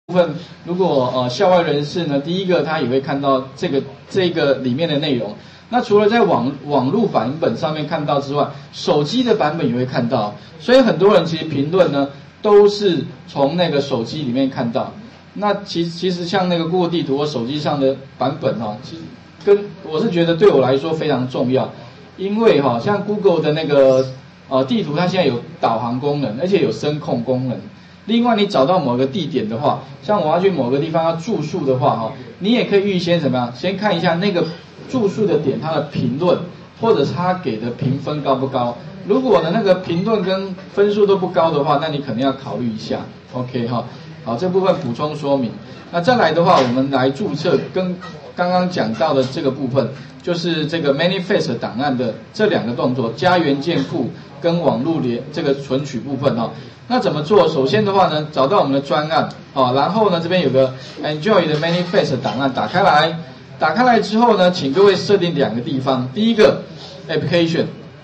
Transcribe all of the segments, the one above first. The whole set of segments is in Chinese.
部分，如果校外人士呢，第一个他也会看到这个里面的内容。那除了在网络版本上面看到之外，手机的版本也会看到。所以很多人其实评论呢，都是从那个手机里面看到。那其实像那个 Google 地图或手机上的版本其实我是觉得对我来说非常重要，因为像 Google 的那个地图，它现在有导航功能，而且有声控功能。另外，你找到某个地点的话，像我要去某个地方要住宿的话，你也可以预先怎么样？先看一下那个住宿的点它的评论，或者是它给的评分高不高。如果呢那个评论跟分数都不高的话，那你可能要考虑一下。OK 好，这部分补充说明。那再来的话，我们来注册跟刚刚讲到的这个部分，就是这个 manifest 档案的这两个动作，加元件库跟网络这个存取部分那怎么做？首先的话呢，找到我们的专案然后呢这边有个 Enjoy 的 manifest 档案打开来之后呢，请各位设定两个地方。第一个 application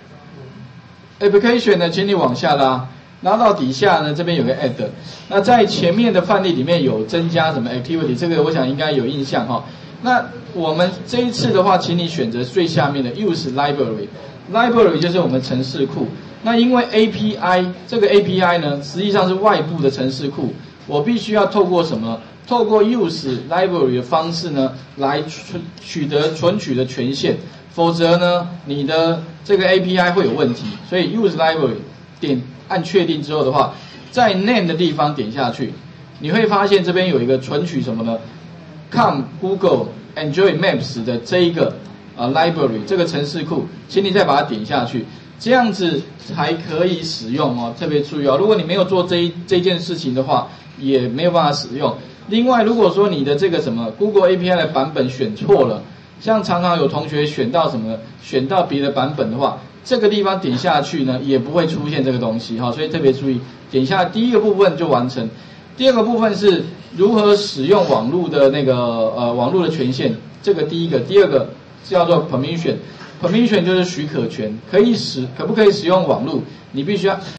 呢，请你往下拉到底下呢，这边有个 add。那在前面的范例里面有增加什么 activity， 这个我想应该有印象那我们这一次的话，请你选择最下面的 use library 就是我们程式库。那因为 API 这个 API 呢，实际上是外部的程式库，我必须要透过什么？透过 use library 的方式呢，来取得存取的权限，否则呢，你的这个 API 会有问题。所以 use library 按确定之后的话，在 name 的地方点下去，你会发现这边有一个存取什么呢 ？com Google Enjoy Maps 的这一个library 这个程式库，请你再把它点下去。这样子才可以使用特别注意如果你没有做这件事情的话，也没有办法使用。另外，如果说你的这个什么 Google API 的版本选错了，像常常有同学选到别的版本的话，这个地方点下去呢，也不会出现这个东西所以特别注意，点下第一个部分就完成。第二个部分是如何使用网络的那个网络的权限，这个第一个。第二个叫做 permission 就是许可权，可不可以使用网络，你必须要